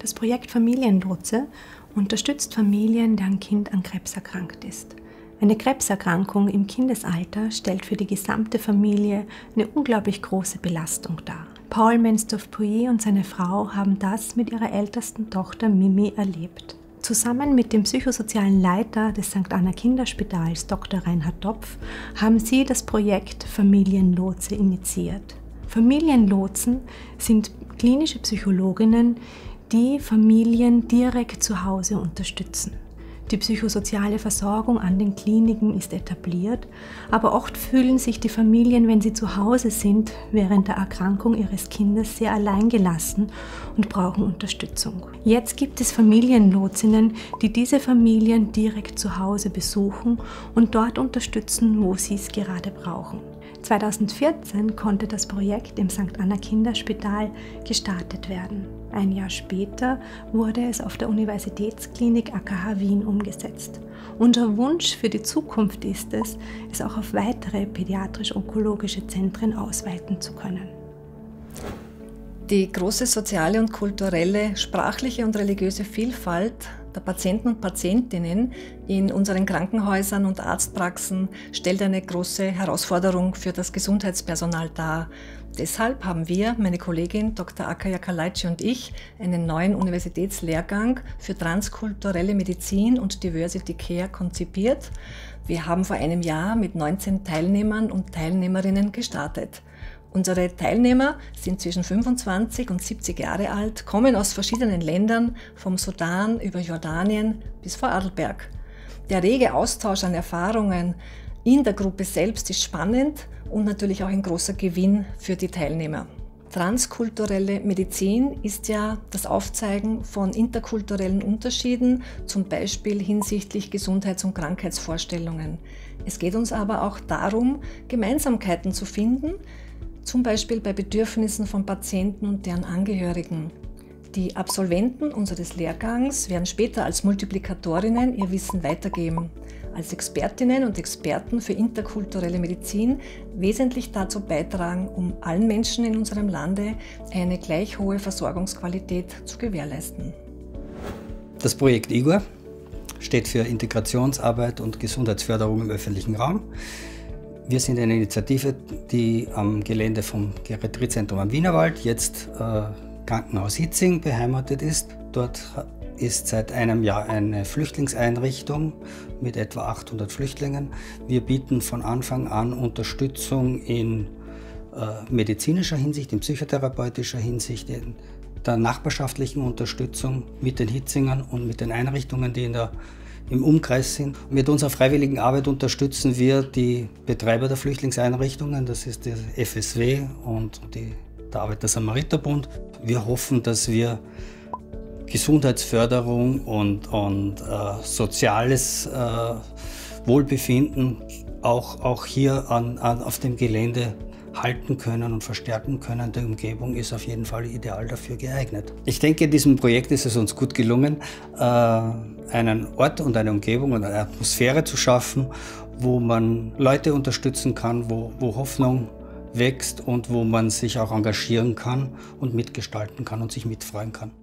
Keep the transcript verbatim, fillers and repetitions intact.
Das Projekt Familienlotse unterstützt Familien, deren Kind an Krebs erkrankt ist. Eine Krebserkrankung im Kindesalter stellt für die gesamte Familie eine unglaublich große Belastung dar. Paul Menstorff-Pouillet und seine Frau haben das mit ihrer ältesten Tochter Mimi erlebt. Zusammen mit dem psychosozialen Leiter des Sankt Anna Kinderspitals, Doktor Reinhard Topf, haben sie das Projekt Familienlotse initiiert. Familienlotsen sind klinische Psychologinnen, die Familien direkt zu Hause unterstützen. Die psychosoziale Versorgung an den Kliniken ist etabliert, aber oft fühlen sich die Familien, wenn sie zu Hause sind, während der Erkrankung ihres Kindes sehr alleingelassen und brauchen Unterstützung. Jetzt gibt es Familienlotsinnen, die diese Familien direkt zu Hause besuchen und dort unterstützen, wo sie es gerade brauchen. zweitausendvierzehn konnte das Projekt im Sankt Anna Kinderspital gestartet werden. Ein Jahr später wurde es auf der Universitätsklinik A K H Wien umgesetzt. Unser Wunsch für die Zukunft ist es, es auch auf weitere pädiatrisch-onkologische Zentren ausweiten zu können. Die große soziale und kulturelle, sprachliche und religiöse Vielfalt der Patienten und Patientinnen in unseren Krankenhäusern und Arztpraxen stellt eine große Herausforderung für das Gesundheitspersonal dar. Deshalb haben wir, meine Kollegin Doktor Akaya Kalaitschi und ich, einen neuen Universitätslehrgang für transkulturelle Medizin und Diversity Care konzipiert. Wir haben vor einem Jahr mit neunzehn Teilnehmern und Teilnehmerinnen gestartet. Unsere Teilnehmer sind zwischen fünfundzwanzig und siebzig Jahre alt, kommen aus verschiedenen Ländern, vom Sudan über Jordanien bis Vorarlberg. Der rege Austausch an Erfahrungen in der Gruppe selbst ist spannend und natürlich auch ein großer Gewinn für die Teilnehmer. Transkulturelle Medizin ist ja das Aufzeigen von interkulturellen Unterschieden, zum Beispiel hinsichtlich Gesundheits- und Krankheitsvorstellungen. Es geht uns aber auch darum, Gemeinsamkeiten zu finden, zum Beispiel bei Bedürfnissen von Patienten und deren Angehörigen. Die Absolventen unseres Lehrgangs werden später als Multiplikatorinnen ihr Wissen weitergeben, als Expertinnen und Experten für interkulturelle Medizin wesentlich dazu beitragen, um allen Menschen in unserem Lande eine gleich hohe Versorgungsqualität zu gewährleisten. Das Projekt I G O R steht für Integrationsarbeit und Gesundheitsförderung im öffentlichen Raum. Wir sind eine Initiative, die am Gelände vom Geriatriezentrum am Wienerwald, jetzt äh, Krankenhaus Hitzing, beheimatet ist. Dort ist seit einem Jahr eine Flüchtlingseinrichtung mit etwa achthundert Flüchtlingen. Wir bieten von Anfang an Unterstützung in äh, medizinischer Hinsicht, in psychotherapeutischer Hinsicht, in der nachbarschaftlichen Unterstützung mit den Hitzingern und mit den Einrichtungen, die in der im Umkreis sind. Mit unserer freiwilligen Arbeit unterstützen wir die Betreiber der Flüchtlingseinrichtungen, das ist der F S W und die, der Arbeiter-Samariter-Bund. Wir hoffen, dass wir Gesundheitsförderung und, und äh, soziales äh, Wohlbefinden auch, auch hier an, an, auf dem Gelände halten können und verstärken können. Die Umgebung ist auf jeden Fall ideal dafür geeignet. Ich denke, in diesem Projekt ist es uns gut gelungen, einen Ort und eine Umgebung und eine Atmosphäre zu schaffen, wo man Leute unterstützen kann, wo, wo Hoffnung wächst und wo man sich auch engagieren kann und mitgestalten kann und sich mitfreuen kann.